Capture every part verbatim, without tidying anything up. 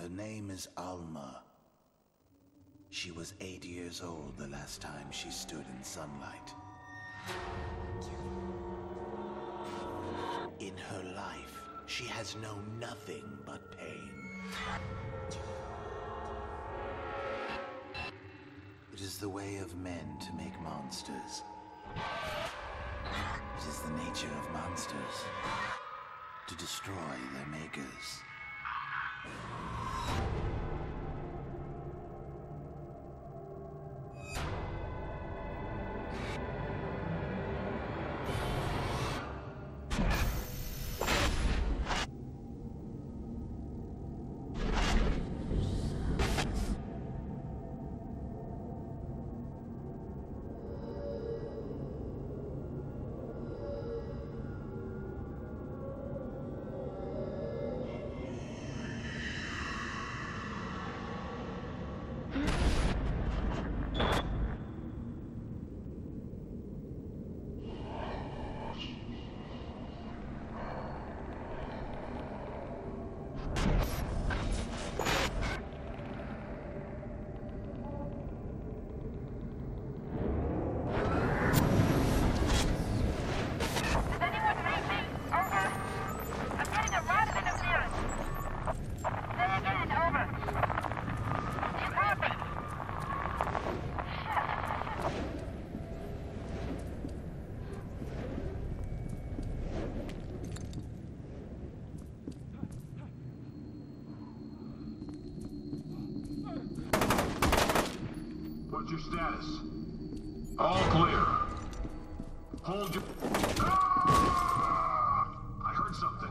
Her name is Alma. She was eight years old the last time she stood in sunlight. In her life, she has known nothing but pain. It is the way of men to make monsters. It is the nature of monsters to destroy their makers. What's your status? All clear. Hold your... Ah! I heard something.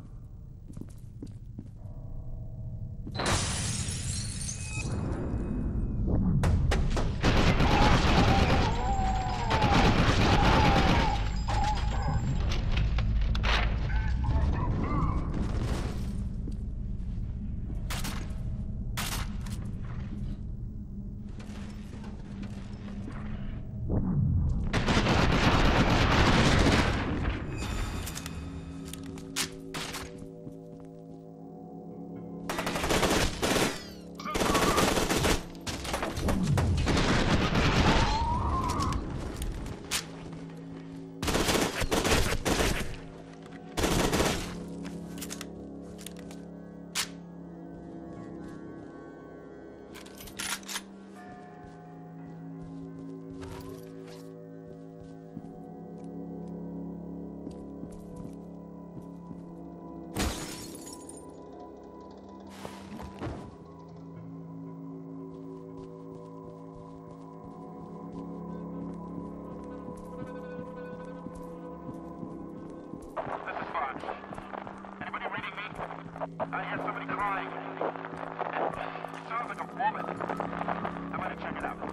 I hear somebody crying. It sounds like a woman. I'm gonna check it out.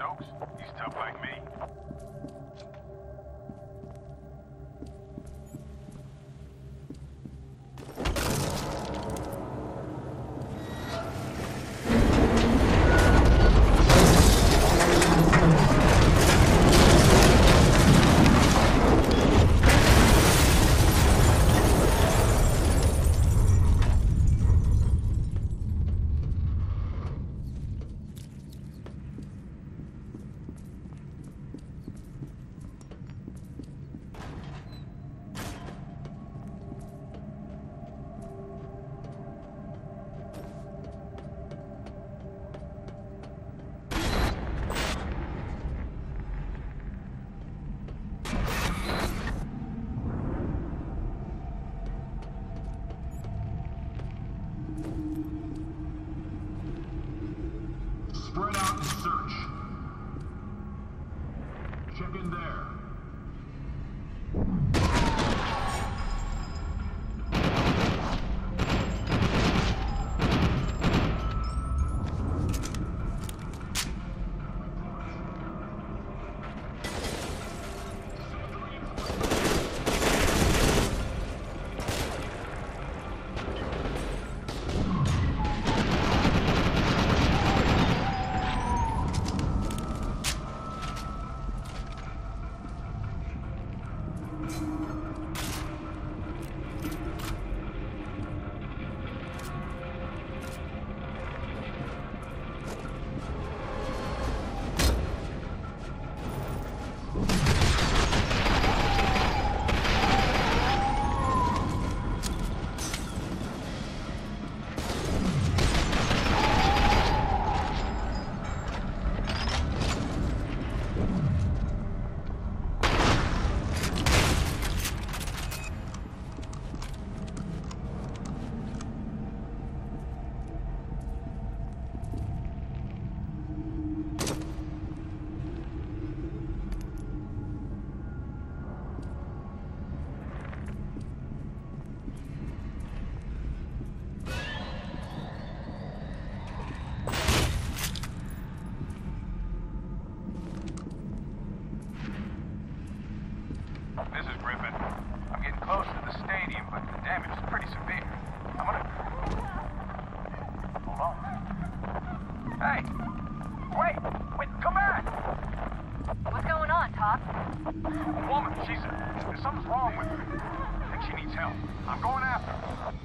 Stokes? He's tough like me. Spread out and search. Check in there. This is Griffin. I'm getting close to the stadium, but the damage is pretty severe. I'm gonna... Hold on. Hey! Wait! Wait, come back! What's going on, Top? A woman, she's... There's something's wrong with her. I think she needs help. I'm going after her.